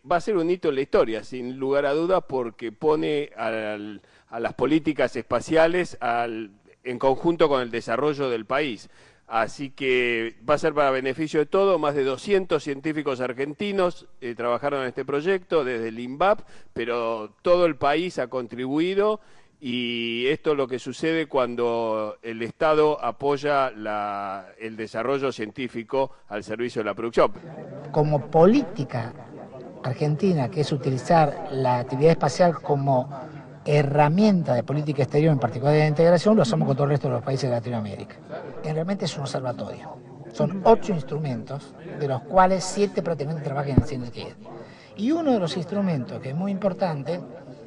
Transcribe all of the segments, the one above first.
va a ser un hito en la historia, sin lugar a dudas, porque pone a las políticas espaciales en conjunto con el desarrollo del país. Así que va a ser para beneficio de todos. Más de 200 científicos argentinos trabajaron en este proyecto desde el INVAP, pero todo el país ha contribuido, y esto es lo que sucede cuando el Estado apoya el desarrollo científico al servicio de la producción. Como política argentina, que es utilizar la actividad espacial como herramienta de política exterior, en particular de la integración, lo hacemos con todo el resto de los países de Latinoamérica. Realmente es un observatorio. Son 8 instrumentos, de los cuales 7 prácticamente trabajan en sinergia. Y uno de los instrumentos que es muy importante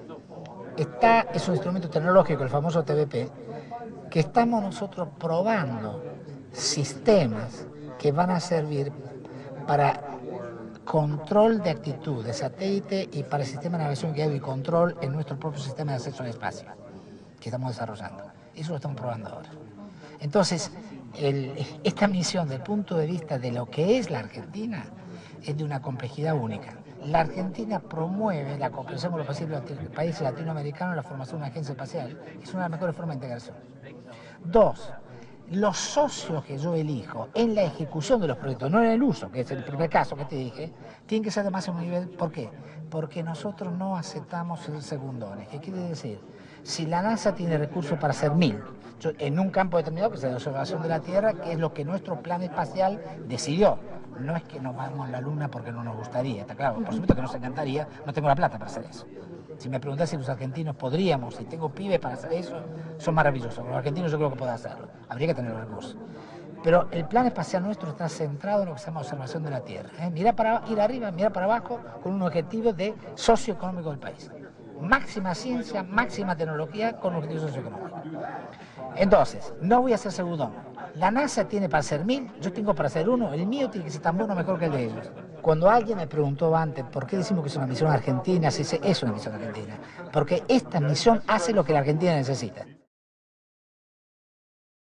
es un instrumento tecnológico, el famoso TBP, que estamos nosotros probando sistemas que van a servir para control de actitud de satélite y para el sistema de navegación guiado y control en nuestro propio sistema de acceso al espacio que estamos desarrollando. Eso lo estamos probando ahora. Entonces, esta misión, desde el punto de vista de lo que es la Argentina, es de una complejidad única. La Argentina promueve la cooperación con los países latinoamericanos en la formación de una agencia espacial. Es una de las mejores formas de integración. 2. Los socios que yo elijo en la ejecución de los proyectos, no en el uso, que es el primer caso que te dije, tienen que ser de máximo nivel. ¿Por qué? Porque nosotros no aceptamos segundones. ¿Qué quiere decir? Si la NASA tiene recursos para hacer 1000, en un campo determinado, que es la observación de la Tierra, que es lo que nuestro plan espacial decidió. No es que nos vamos a la Luna porque no nos gustaría, está claro. Por supuesto que nos encantaría, no tengo la plata para hacer eso. Si me preguntás si los argentinos podríamos, si tengo pibes para hacer eso, son maravillosos. Los argentinos yo creo que pueden hacerlo. Habría que tener los recursos. Pero el plan espacial nuestro está centrado en lo que se llama observación de la Tierra. Mira para ir arriba, mira para abajo, con un objetivo de socioeconómico del país. Máxima ciencia, máxima tecnología con objetivo socioeconómico. Entonces, no voy a hacer segundón. La NASA tiene para hacer 1000, yo tengo para hacer 1, el mío tiene que ser tan bueno o mejor que el de ellos. Cuando alguien me preguntó antes por qué decimos que es una misión argentina, se dice es una misión argentina, porque esta misión hace lo que la Argentina necesita.